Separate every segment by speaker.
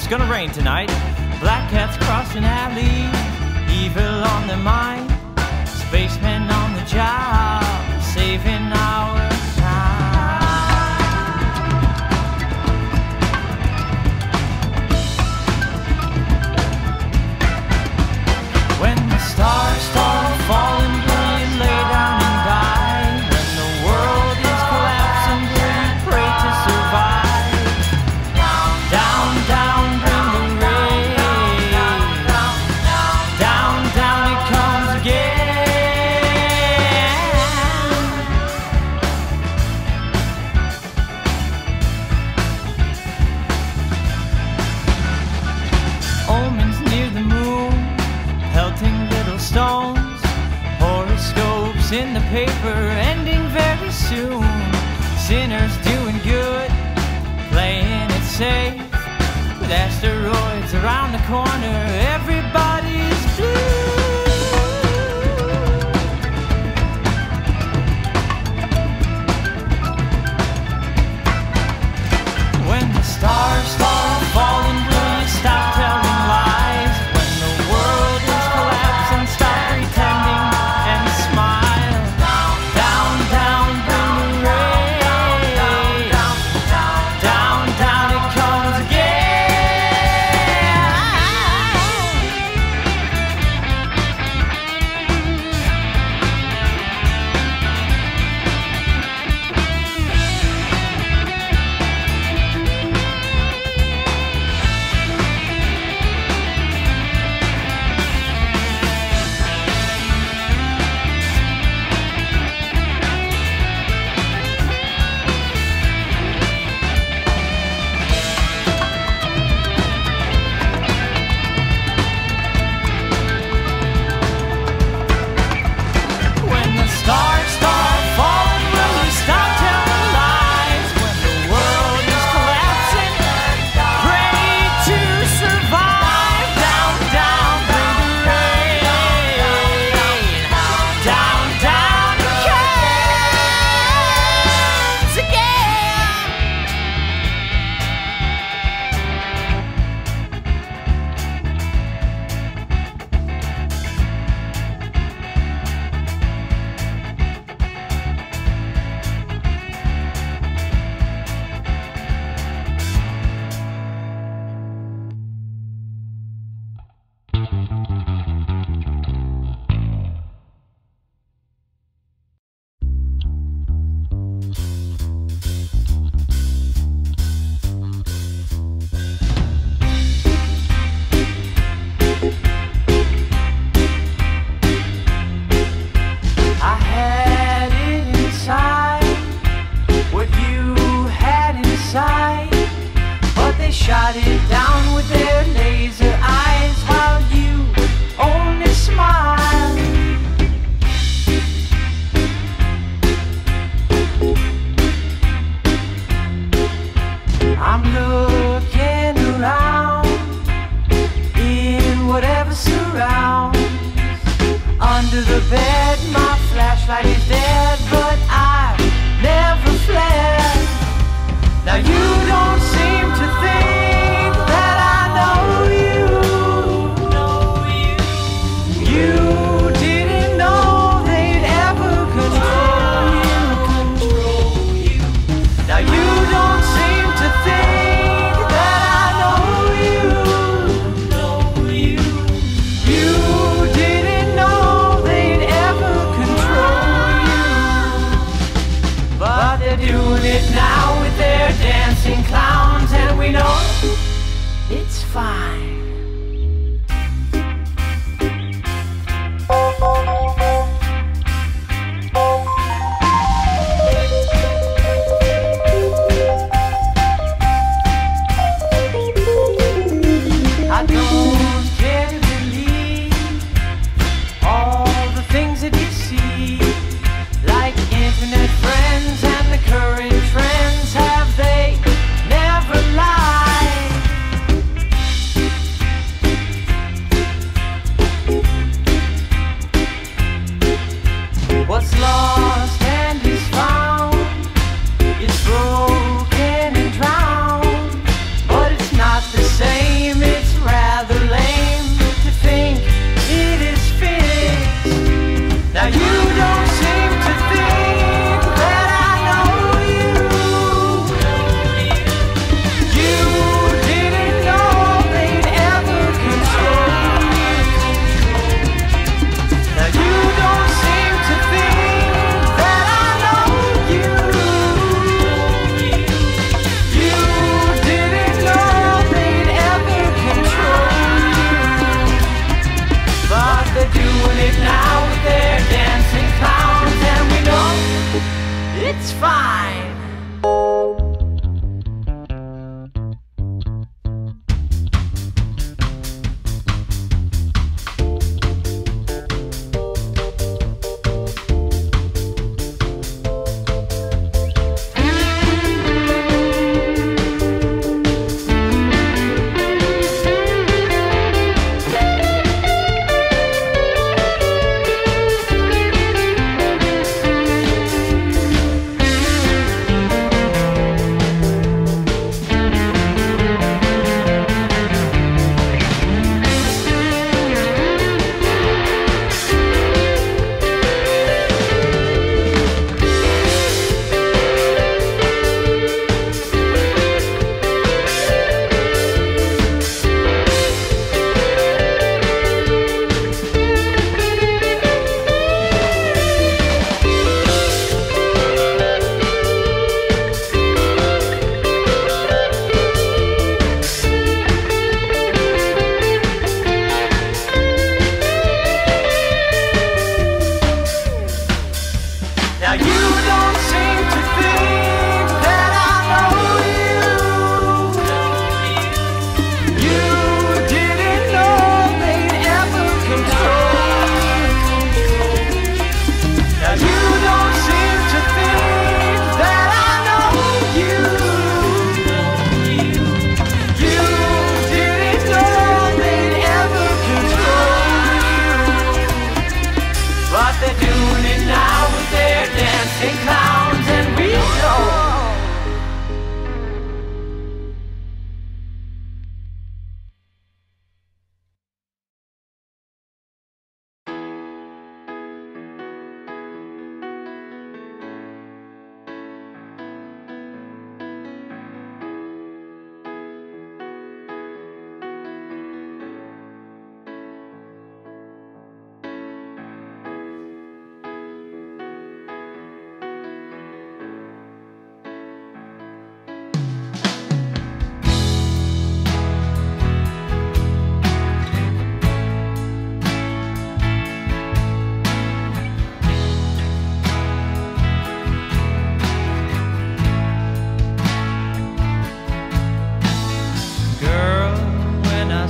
Speaker 1: it's gonna rain tonight. Black cats crossing alley, evil on their mind. Spacemen on the job, saving our time. When the stars start falling, will you lay down and die? When the world is collapsing, will you pray to survive? Down, down, down, bring the rain. Down, down, it comes again. Omens near the moon, pelting little stones. Horoscopes in the paper, ending very soon. Sinners doing good, playing it safe. With asteroids around the corner, everybody's blue. When the stars start falling, will you stop telling lies? When the world is collapsing, stop pretending and smile. Down, down, bring the rain. Down, down, it comes again. When the stars start falling, will you stop telling lies? When the world is collapsing, pray to survive. Down, down, bring the rain. Down, down, it comes again. I had it inside, what you had inside, but they shot it down with their laser eyes while you only smiled. I'm looking around in whatever surrounds. Under the bed, my flashlight is dead, but I've never fled. Now you don't seem to think that I know you. You didn't know they'd ever control you. Now you don't seem to think that I know you. You didn't know they'd ever control you. But they're doing it now with their dancing clowns, and we know it's fine. I don't care to believe all the things that you see, like internet friends and the current trends. Have they never lied?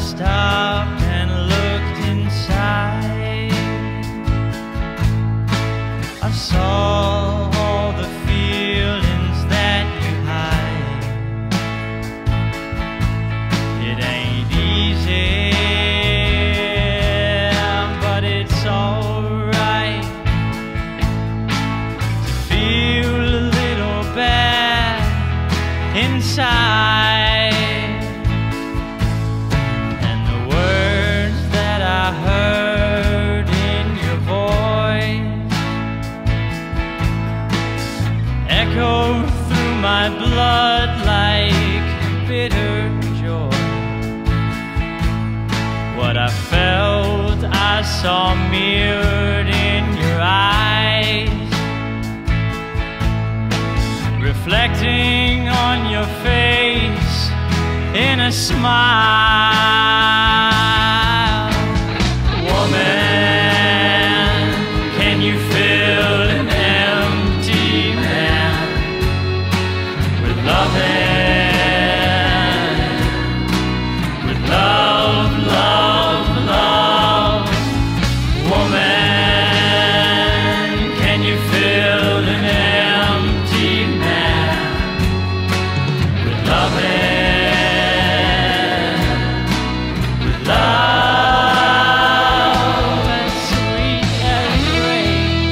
Speaker 1: stopped and looked inside, I saw all the feelings that you hide. It ain't easy, but it's alright to feel a little bad inside. And the words that I heard in your voice echo through my blood like bitter joy. What I felt, I saw mirrored in your eyes, reflecting on your face in a smile. Woman, can you fill an empty man with loving, with love, love, love? Woman, can you fill an empty man with loving, with love as sweet as rain?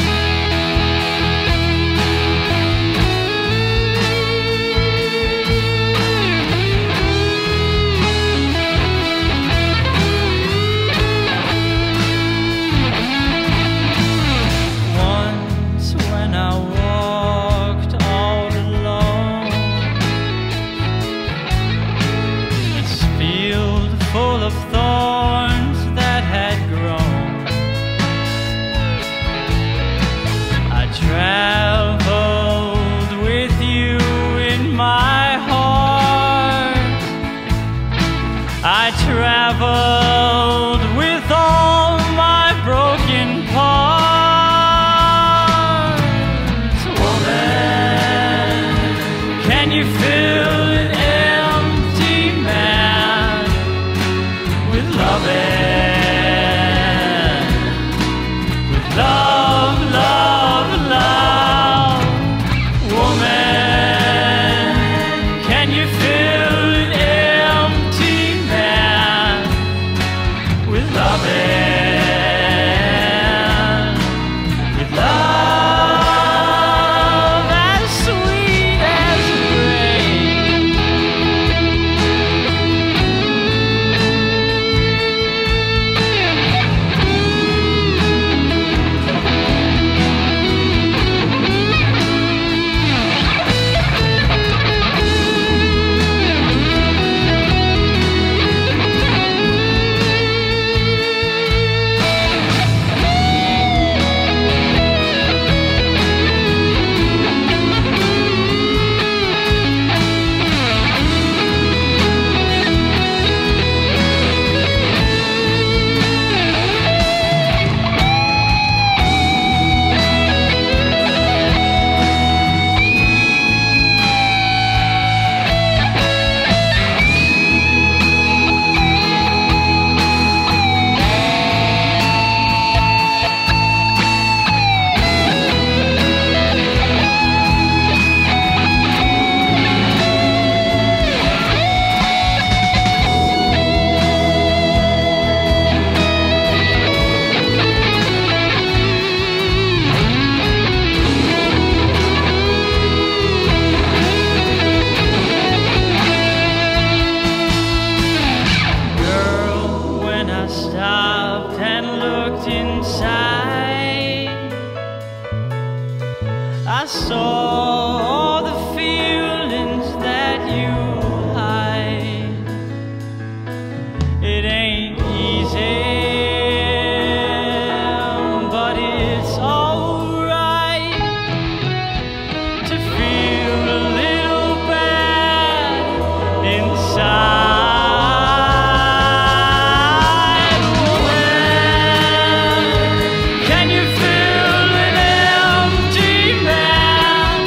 Speaker 1: Once when I walked all alone, this field full of thorns that had grown, I traveled with you in my heart. I traveled with all my broken parts. Woman, can you fill an empty man with loving, with love, love, love? Woman, can you fill an empty man with loving, with love as sweet as rain? Girl, when I stopped and looked inside, I saw all the feelings that you hide. It ain't easy, but it's alright to feel a little bad inside. Woman, can you feel an empty man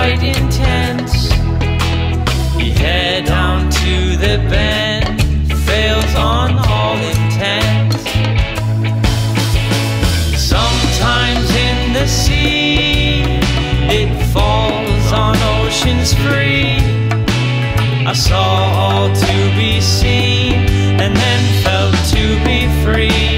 Speaker 1: quite intense. You head down to the bend, fails on all intents. Sometimes in the sea, it falls on oceans free. I saw all to be seen, and then felt to be free.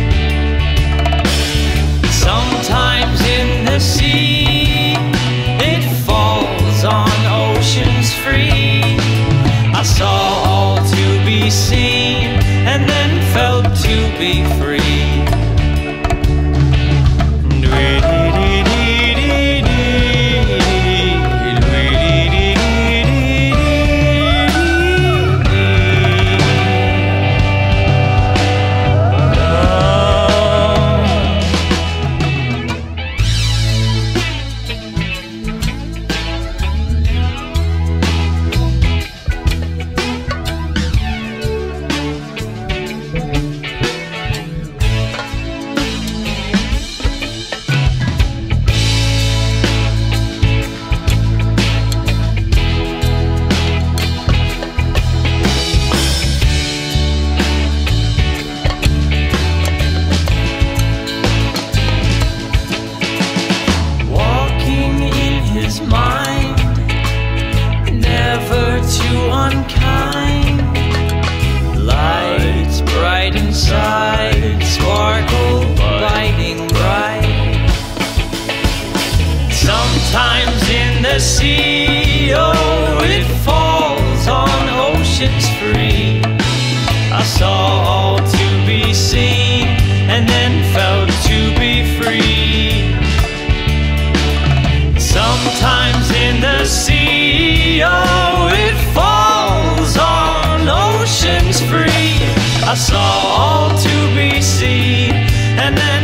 Speaker 1: Sometimes in the sea, it falls on oceans free. I saw all to be seen, and then felt to be free. I saw all to be seen, and then